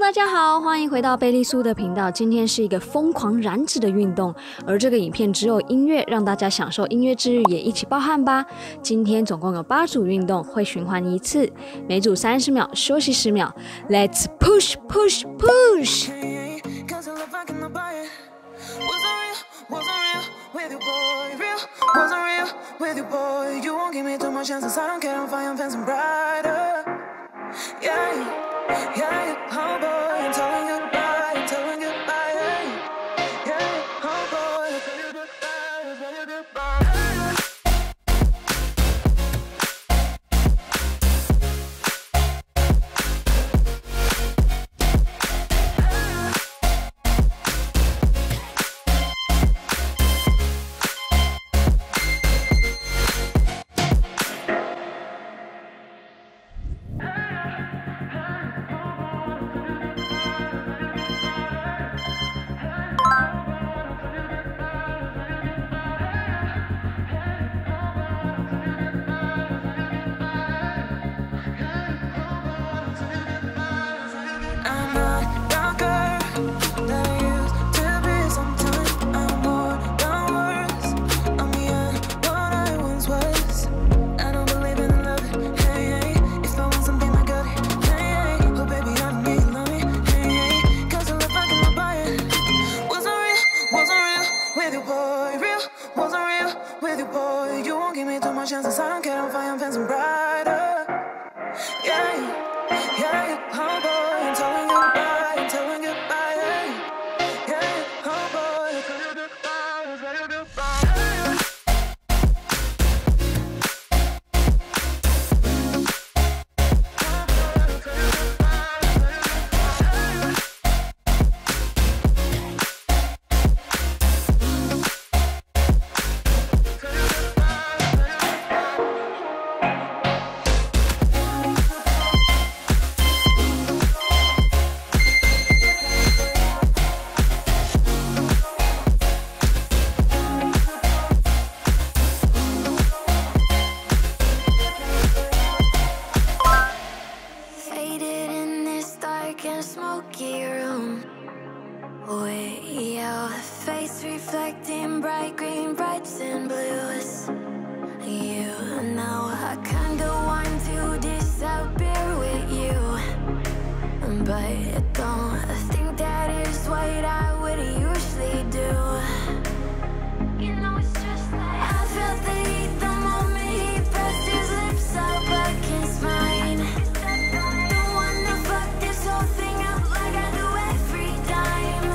大家好，欢迎回到贝利苏的频道。今天是一个疯狂燃脂的运动，而这个影片只有音乐，让大家享受音乐之余也一起爆汗吧。今天总共有8组运动，会循环1次，每组30秒，休息10秒。Let's push push push！ Yeah, oh boy, I'm telling goodbye, I'm telling goodbye. Yeah, oh boy, I'm telling goodbye, I'm telling goodbye. Chances I don't care, I'm fine, I'm fencing brighter. Yeah, yeah, oh boy, I'm telling goodbye, I'm telling goodbye. Yeah, oh boy, I'm telling goodbye, I'm telling goodbye. Reflecting bright green, brights and blues. You know I kinda want to disappear with you, but I don't think that is what I would usually do. You know it's just like I felt the heat the moment he pressed his lips up against mine. Don't wanna fuck this whole thing up like I do every time.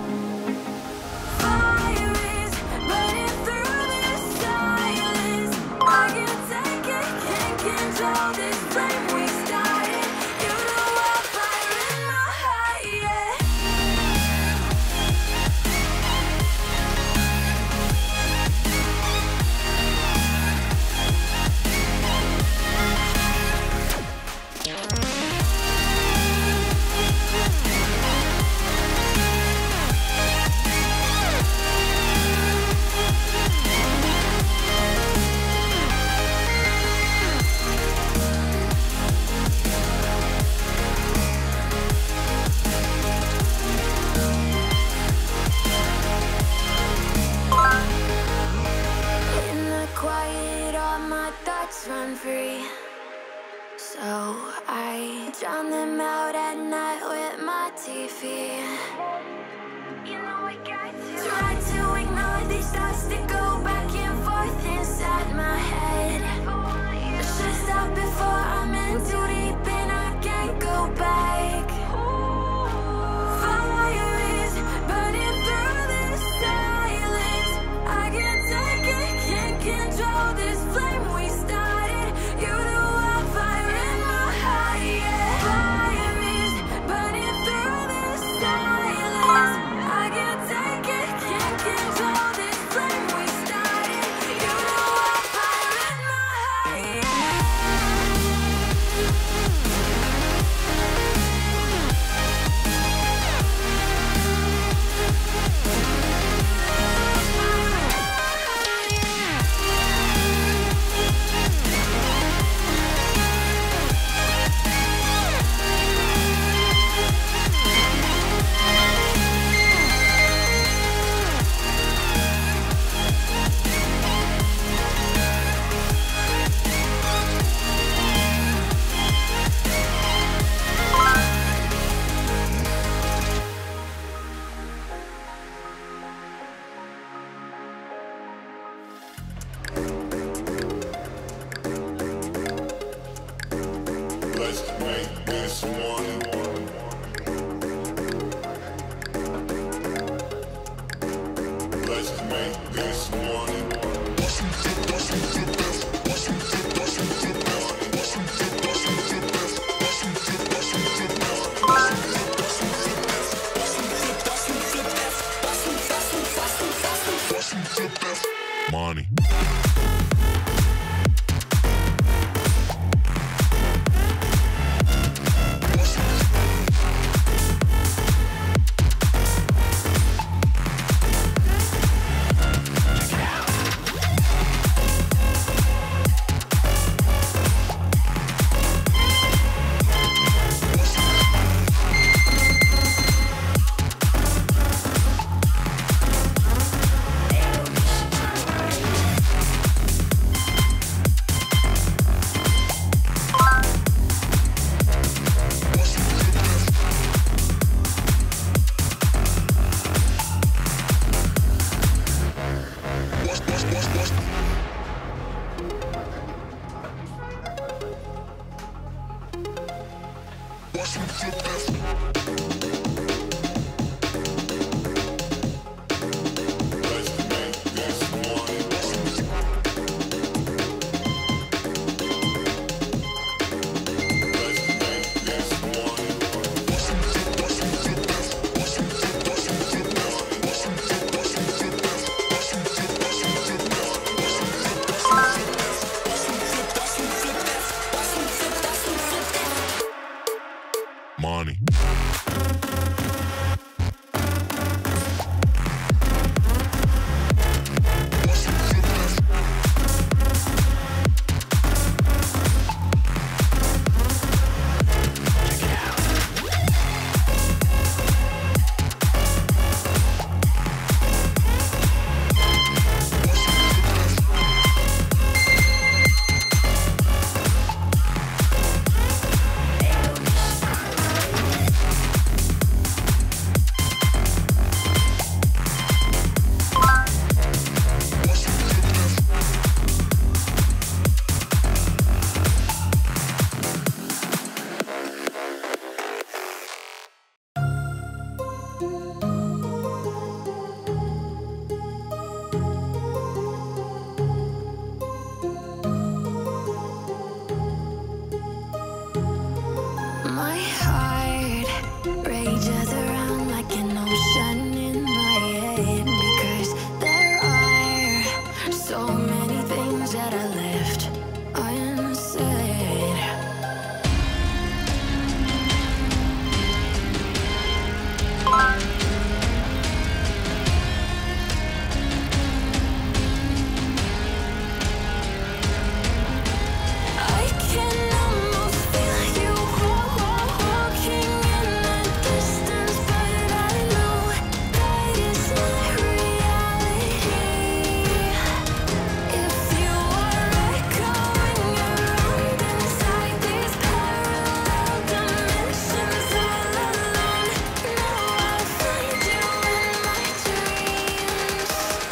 Run free, so I drown them out at night with my TV. You know I got to try to ignore these thoughts that go back and forth inside my head. I should stop before I'm in too deep and I can't go back. Fire is burning through this silence. I can't take it, can't control this flame we started. You the wildfire in my heart, yeah. Fire is burning through this silence. I can't take it, can't control this flame we started. You the wildfire in me. My heart rages around like an ocean in my head, because there are so many things that I left unsaid. I can almost feel you walking in the distance, but I know that it's not reality. If you are echoing around inside these parallel dimensions all alone, now I'll find you in my dreams.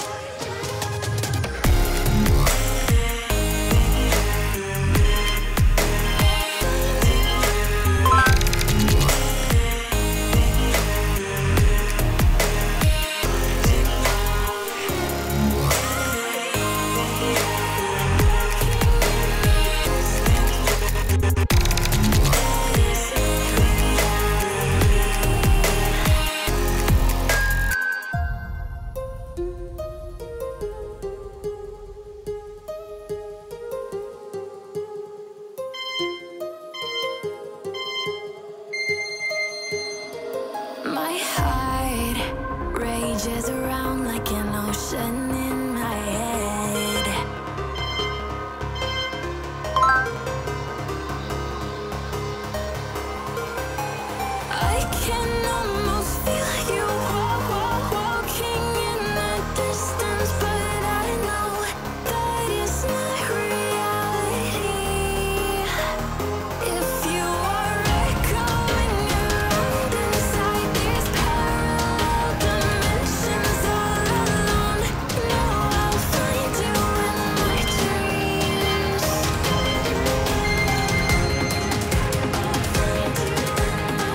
My heart rages around like an ocean in my head. I can almost feel you walking in the distance, but I know that it's not reality. If you are echoing around inside these parallel dimensions all alone, now I'll find you in my dreams. I'll find you in my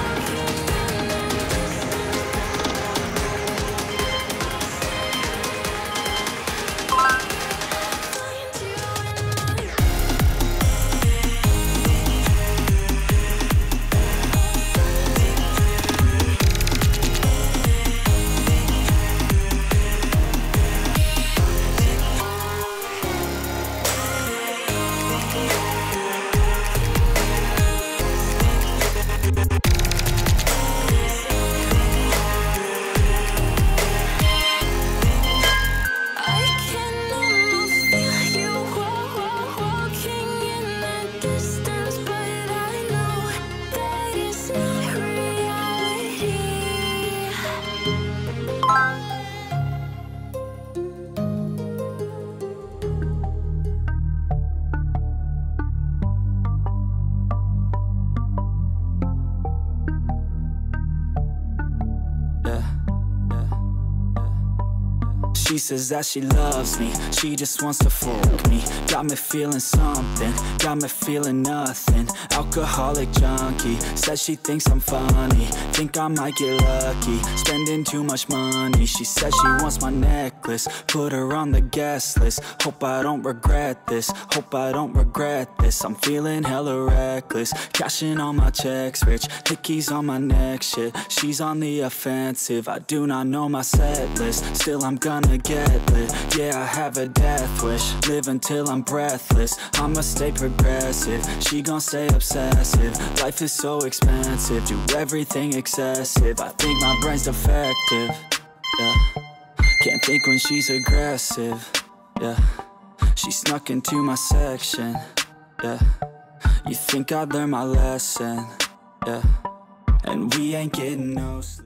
I can almost feel you walking in the distance, but I know that it's not reality. She says that she loves me, she just wants to fuck me. Got me feeling something, got me feeling nothing. Alcoholic junkie, says she thinks I'm funny. Think I might get lucky, spending too much money. She says she wants my necklace, reckless. Put her on the gas list. Hope I don't regret this. Hope I don't regret this. I'm feeling hella reckless. Cashing all my checks, rich. Hickeys on my neck, shit. She's on the offensive. I do not know my set list. Still I'm gonna get lit. Yeah, I have a death wish. Live until I'm breathless. I'ma stay progressive. She gon' stay obsessive. Life is so expensive. Do everything excessive. I think my brain's defective. Yeah. Can't think when she's aggressive. Yeah. She snuck into my section. Yeah. You think I'd learn my lesson. Yeah. And we ain't getting no sleep.